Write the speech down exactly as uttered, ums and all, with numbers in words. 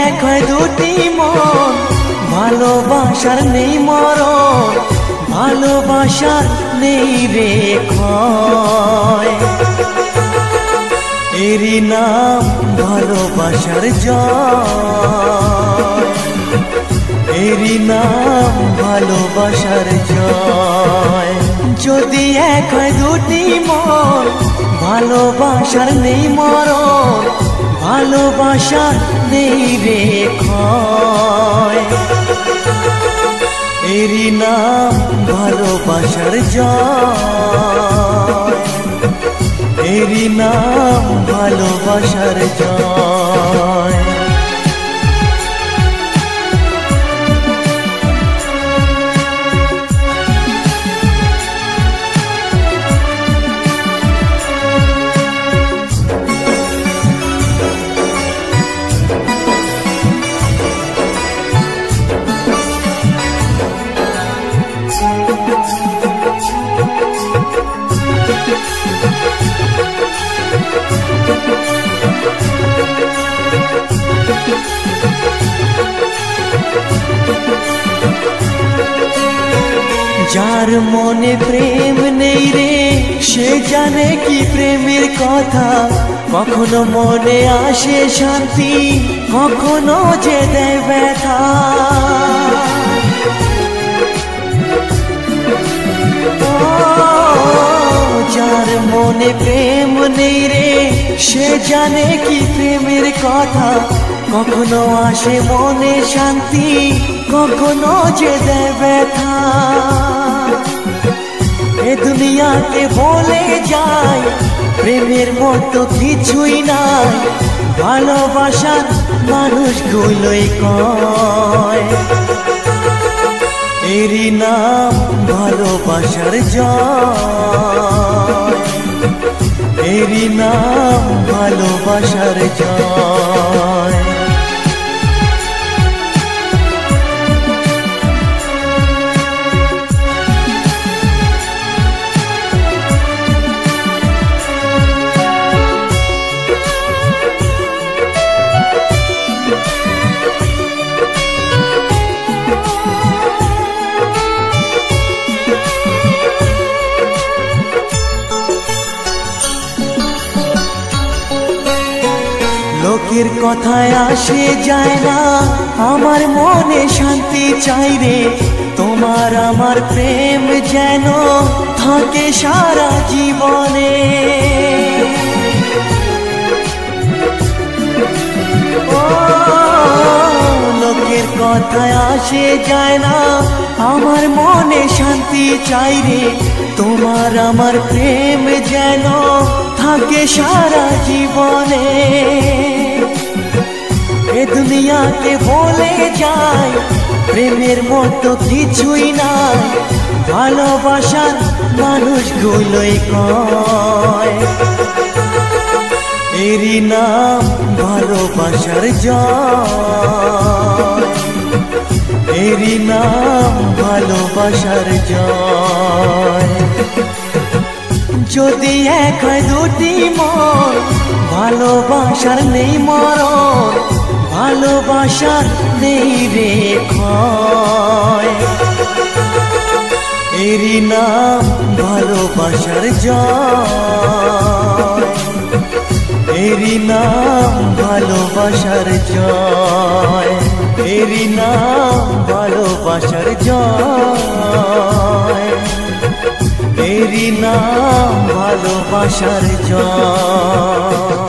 এক হয় দুটি মন, ভালোবাসার নেই মরণ, ভালোবাসার নেই রে ক্ষয়। এরই নাম ভালোবাসার জয়, এরই নাম ভালোবাসার জয়। যদি এক হয় দুটি মন, ভালোবাসার নেই মরণ, ভালোবাসার নেই রে ক্ষয়। এরই নাম ভালোবাসার জয়, এরই নাম ভালোবাসার জয়। যার মনে প্রেম নেই রে, সে জানে কি প্রেমের কথা। কখনো মনে আসে শান্তি, কখনো যে দেয় ব্যথা। যার মনে প্রেম নেই রে, সে জানে কি প্রেমের কথা। কখনো আসে মনে শান্তি, কখনো যে দেয় ব্যথা। এ দুনিয়াকে বলে যায় প্রেমের মতো কিছুই নাই, ভালোবাসার মানুষগুলোই কয়। এরই নাম ভালোবাসার জয়, এরই নাম ভালোবাসার জয়। লোকের কথায় আসে যায় না, আমার মনে শান্তি চাই রে। তোমার আমার প্রেম যেন থাকে সারা জীবনে। ও লোকের কথায় আসে যায় না, আমার মনে শান্তি চাই রে। তোমার আমার প্রেম যেন থাকে সারা জীবনে। এ দুনিয়াকে বলে যায় প্রেমের মতো কিছুই নাই, ভালোবাসার মানুষগুলোই কয়। এরই নাম ভালোবাসার জয়, এরই নাম ভালোবাসার জয়। যদি এক হয় দুটি মন, ভালোবাসার নেই মরণ, ভালোবাসার নেই রে ক্ষয়। এরই নাম ভালোবাসার জয়, এরই নাম ভালোবাসার জয়, এরই নাম ভালোবাসার জয়, এরই নাম ভালোবাসার জয়।